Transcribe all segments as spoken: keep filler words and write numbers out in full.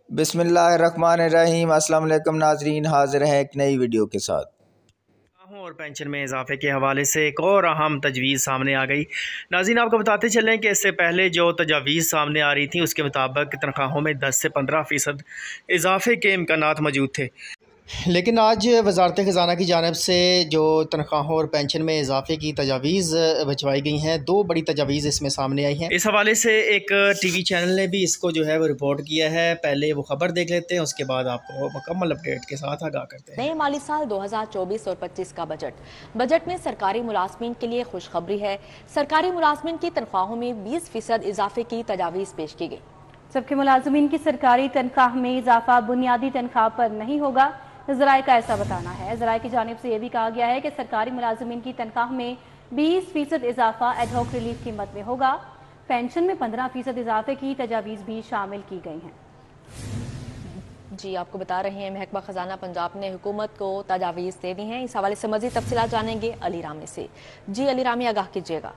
बिस्मिल्लाहिर्रहमानिर्रहीम। अस्सलाम वालेकुम नाजरीन, हाजिर है एक नई वीडियो के साथ। और पेंशन में इजाफे के हवाले से एक और अहम तजवीज़ सामने आ गई। नाज़रीन, आपको बताते चलें कि इससे पहले जो तजावीज़ सामने आ रही थी उसके मुताबिक तनख्वाहों में दस से पंद्रह फ़ीसद इजाफे के इम्कानात मौजूद थे, लेकिन आज वजारत ख़ज़ाना की जानिब से जो तनख्वाहों और पेंशन में इजाफे की तजावीज़ भिजवाई गई हैं, दो बड़ी तजावीज़ इसमें सामने आई हैं। इस हवाले से एक टीवी चैनल ने भी इसको जो है वो रिपोर्ट किया है। पहले वो खबर देख लेते हैं, उसके बाद आपको मुकम्मल अपडेट के साथ आगाह करते हैं। नए माली साल दो हज़ार चौबीस और पच्चीस का बजट बजट में सरकारी मुलाजमीन के लिए खुशखबरी है। सरकारी मुलाजमीन की तनख्वाहों में बीस फीसद इजाफे की तजावीज़ पेश की गई। सबके मुलाजमीन की सरकारी तनख्वाह में इजाफा बुनियादी तनख्वाह पर नहीं होगा, ज़राए का ऐसा बताना है। ज़राए की जानिब से यह भी कहा गया है कि सरकारी मुलाजमीन की तनख्वाह में बीस फीसद इजाफा एडहॉक रिलीफ की मद में होगा। पेंशन में पंद्रह फीसद इजाफे की तजावीज़ भी शामिल की गई हैं। जी, आपको बता रहे हैं महकमा खजाना पंजाब ने हुकूमत को तजावीज़ दे दी हैं। इस हवाले से मज़ीद तफसीलात जानेंगे अली रामी से। जी अली रामी, आगाह कीजिएगा।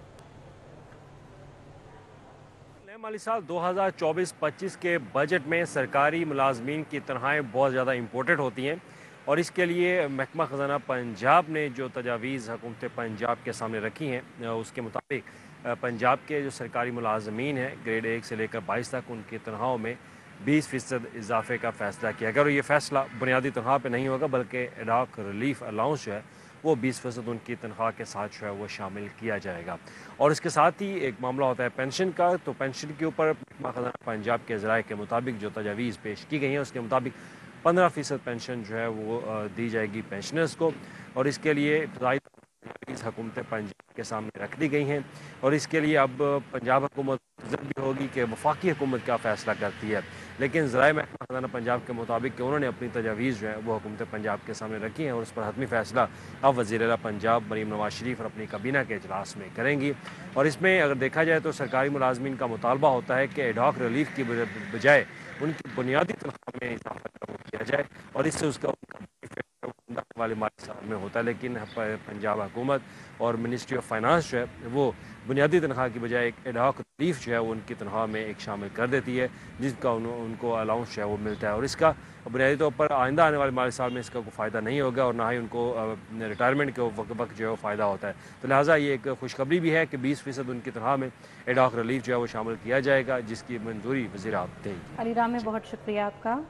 माली साल दो हज़ार चौबीस पच्चीस के बजट में सरकारी मुलाजमीन की तनख्वाहें बहुत ज़्यादा इम्पोर्टेंट होती हैं और इसके लिए महकमा ख़जाना पंजाब ने जो तजावीज़ हुकूमत पंजाब के सामने रखी हैं उसके मुताबिक पंजाब के जो सरकारी मुलाजमीन हैं ग्रेड एक से लेकर बाईस तक उनकी तनख्वाहों में बीस फ़ीसद इजाफे का फ़ैसला किया गया। और ये फ़ैसला बुनियादी तनख्वाह पर नहीं होगा बल्कि एडहॉक रिलीफ अलाउंस जो है वो बीस फ़ीसद उनकी तनख्वाह के साथ जो है वो शामिल किया जाएगा। और इसके साथ ही एक मामला होता है पेंशन का, तो पेंशन के ऊपर महकमा ख़ज़ाना पंजाब के ज़राए के मुताबिक जो तजावीज़ पेश की गई हैं उसके मुताबिक पंद्रह फ़ीसद पेंशन जो है वो दी जाएगी पेंशनर्स को और इसके लिए इब्तदाई हुकूमत पंजाब के सामने रख दी गई हैं। और इसके लिए अब पंजाब हुकूमत भी होगी कि वफाकी हुकूमत क्या फ़ैसला करती है, लेकिन ज़राए महकमा ख़ज़ाना पंजाब के मुताबिक कि उन्होंने अपनी तजावीज़ जो है वो हुकूमत पंजाब के सामने रखी हैं और उस पर हतमी फ़ैसला अब वज़ीर आला पंजाब मरीम नवाज़ शरीफ और अपनी काबीना के इजलास में करेंगी। और इसमें अगर देखा जाए तो सरकारी मुलाजमीन का मुतालबा होता है कि एडहॉक रिलीफ की बजाय उनकी बुनियादी तनख्वाह में इजाफा किया जाए और इससे उसका वाले माली साल में होता है। लेकिन पंजाब हुकूमत और मिनिस्ट्री ऑफ फाइनेंस जो है वो बुनियादी तनख्वाह की बजाय एक एडहॉक रिलीफ जो है वो उनकी तनख्वाह में एक शामिल कर देती है जिसका उन, उनको अलाउंस जो है वो मिलता है और इसका बुनियादी तौर पर आइंदा आने वाले माली साल में इसका कोई फ़ायदा नहीं होगा और ना ही उनको रिटायरमेंट के वक्त वक्त जो है वो फ़ायदा होता है। तो लिहाजा ये एक खुशखबरी भी है कि बीस फ़ीसद उनकी तनख्वाह में एडहॉक रिलीफ जो है वो शामिल किया जाएगा जिसकी मंजूरी वज़ीर आला देंगे। अली राम में बहुत शुक्रिया आपका।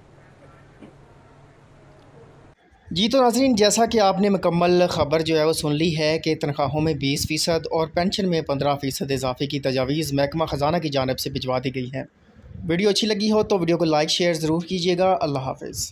जी तो नाज़रीन, जैसा कि आपने मुकम्मल ख़बर जो है वो सुन ली है कि तनख्वाहों में बीस फ़ीसद और पेंशन में पंद्रह फ़ीसद इजाफे की तजावीज़ महकमा ख़जाना की जानिब से भिजवा दी गई हैं। वीडियो अच्छी लगी हो तो वीडियो को लाइक शेयर ज़रूर कीजिएगा। अल्लाह हाफ़िज़।